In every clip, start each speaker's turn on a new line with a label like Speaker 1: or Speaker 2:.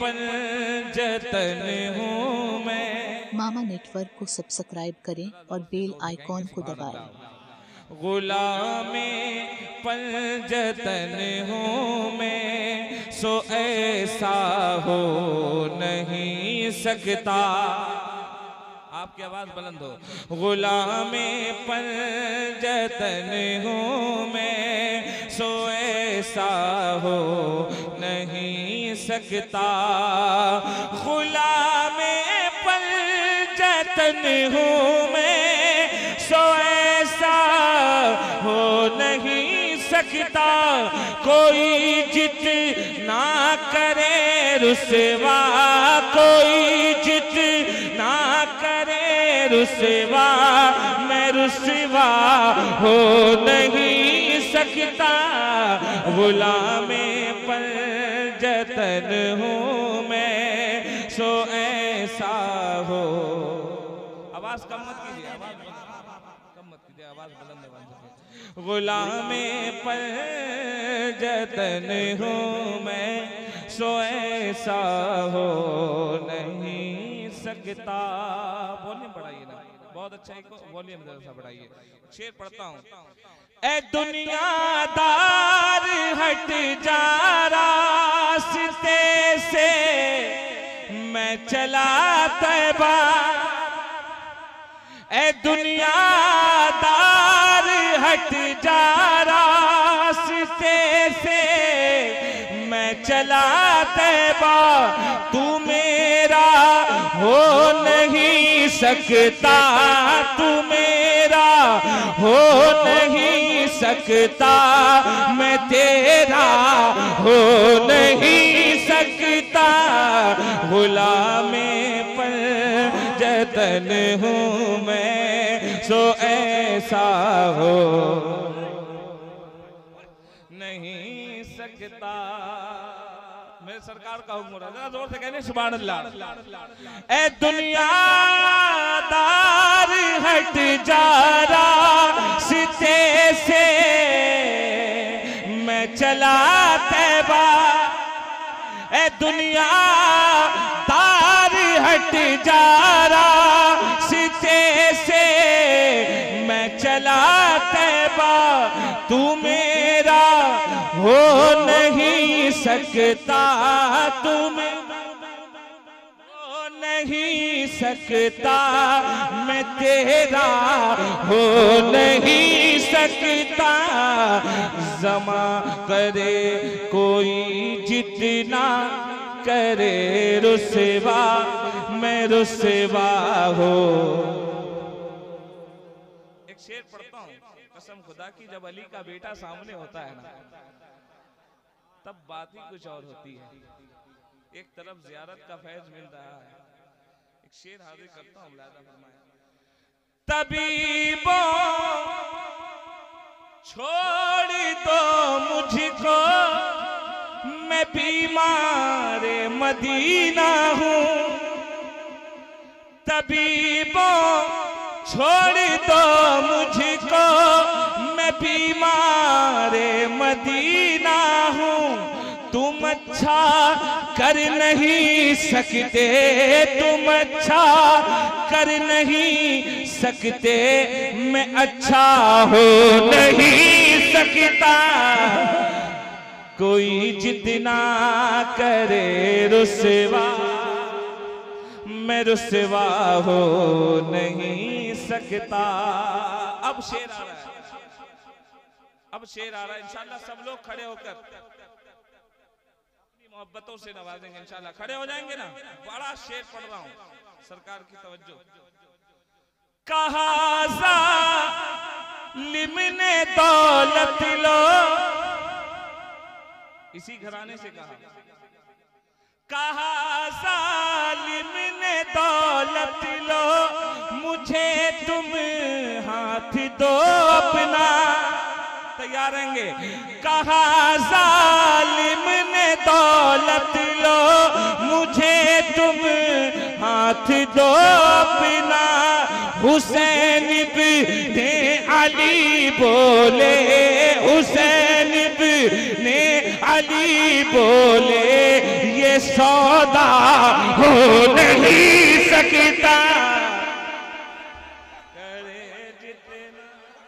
Speaker 1: पंजतन हूँ मैं।
Speaker 2: मामा नेटवर्क को सब्सक्राइब करें और बेल आइकॉन को दबाएं।
Speaker 1: गुलामे पंजतन हूँ मैं, सो ऐसा हो नहीं सकता। आपकी आवाज बुलंद हो। गुलामे पंजतन हूँ मैं, सो ऐसा हो नहीं सकता। गुलामे पंजतन हूँ मैं, सो ऐसा हो नहीं सकता। कोई जितना करे रुसवा, कोई जितना करे रुसवा, मैं रुसवा हो नहीं सकता। गुलामे पंजतन हूँ मैं, सो ऐसा हो। आवाज कम मत कीजिए, आवाज कम मत कीजिए, आवाज बुलंद बन सके। गुलामे पंजतन हूँ मैं, सो ऐसा हो नहीं सकता। वॉल्यूम बढ़ाइए ना, बहुत अच्छा है, वॉल्यूम जरा सा बढ़ाइए। शेर पढ़ता हूँ। ए दुनियादार हट जा रास्ते से, मैं चला तैबा। ए दुनियादार हट जा रास्ते से, मैं चला तैबा। तू मेरा हो नहीं सकता, तू मेरा हो नहीं सकता। मैं तेरा हो नहीं सकता। गुलामे पंजतन हूँ मैं, सो ऐसा हो नहीं सकता। मेरे सरकार का हुक्म रहा, जोर से कहने सुभान अल्लाह। ए दुनियादार हट जा रास्ते से, मैं चला तैबा। ए दुनियादार हट जा रास्ते से, मैं चला तैबा। तू मेरा हो नहीं सकता, तू हो नहीं सकता। मैं तेरा हो नहीं सकता। जमा करे कोई जितना करे रुसवा, मैं रुसवा हो। एक शेर पढ़ता हूँ, कसम खुदा की, जब अली का बेटा सामने होता है ना, तब बात ही कुछ और होती है। एक तरफ ज़ियारत का फैज मिल रहा है। एक शेर हाजिर करता हूँ, मुलाज़ा फरमाया। तबीबों छोड़ दो मुझको, मैं बीमार मदीना हूँ। तबीबों छोड़ दो मुझको, मैं बीमार मदीना हूँ। तुम अच्छा कर नहीं सकते, तुम अच्छा कर नहीं सकते। मैं अच्छा हो नहीं सकता। कोई जितना करे रुसवा, मैं रुसवा हो नहीं सकता। अब शेर आ रहा है, अब शेर आ रहा है। इंशाल्लाह सब लोग खड़े होकर अपनी मोहब्बतों से नवाजेंगे। इंशाल्लाह खड़े हो जाएंगे ना। बड़ा शेर पढ़ रहा हूं, सरकार की तवज्जो। कहा जालिम ने दौलत लो, इसी घराने से कहा जालिम ने दौलत लो, मुझे तुम हाथ दो अपना। तैयार रहेंगे। कहा जालिम ने दौलत लो, मुझे तुम हाथ दो अपना। हुसैन इब्ने अली बोले, हुसैन इब्ने अली बोले, ये ये सौदा हो नहीं सकता। करे जितना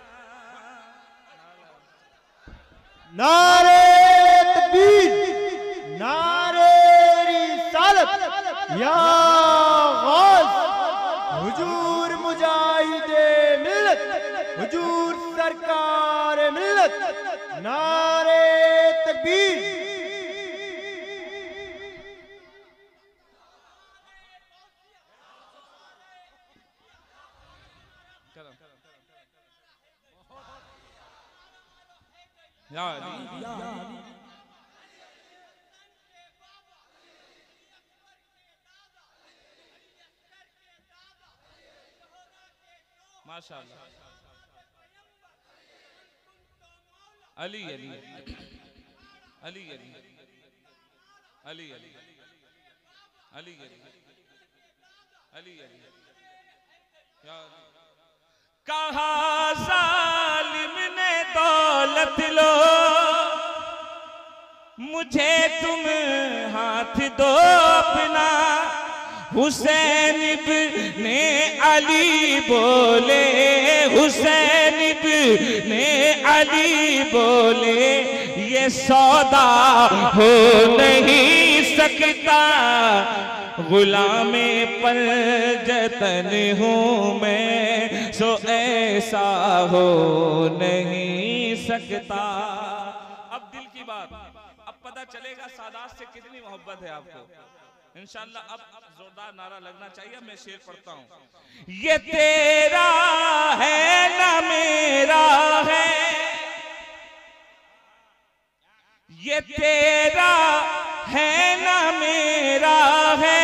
Speaker 3: नारे तकबीर, नारे रिसालत, या गौस हुजूर मुजाहिदे मिल्लत, हुजूर सरकार मिल्लत, नारे तकबीर।
Speaker 1: माशाअल्लाह। अली अली अली अली अली अली अली अली अली कहा जालिम ने दौलत लो, मुझे तुम हाथ दो अपना। हुसैन इब्ने अली बोले, हुसैन इब्ने अली बोले, ये सौदा हो नहीं सकता। गुलामे पंजतन हूँ मैं, सो ऐसा हो नहीं सकता। अब दिल की बात, अब पता चलेगा सादात से कितनी मोहब्बत है आपको इंशाअल्लाह। अब जोरदार नारा लगना चाहिए। मैं शेर पढ़ता हूँ। ये तेरा है ना मेरा है, ये तेरा है ना मेरा है,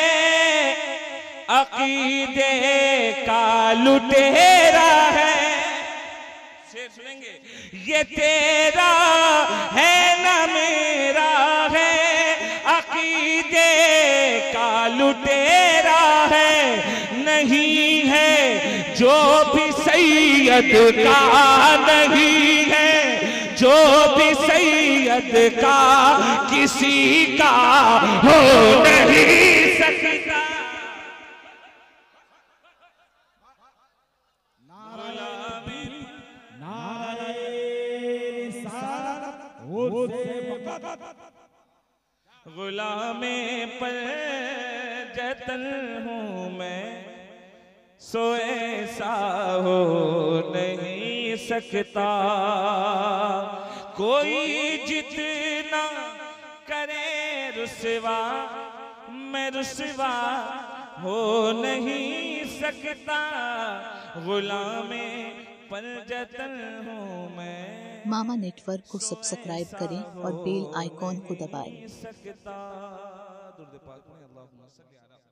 Speaker 1: अकीदे का लुटेरा है। शेर सुनेंगे। ये तेरा है ना मेरा है, अकीदे का लुटेरा है। नहीं है जो भी सैयद का, नहीं है जो भी सैयद का, किसी का हो नहीं सकता। गुलामे पर जतन हूँ मैं, सो ऐसा हो नहीं सकता। कोई जितना करे रुसवा, मैं रुसवा हो नहीं सकता। गुलामे पर जतन हूँ मैं।
Speaker 2: मामा नेटवर्क को सब्सक्राइब करें और बेल आइकॉन को दबाएं।
Speaker 1: सकता। दुर्द पाक में अल्लाहुम्मा सल्ली अला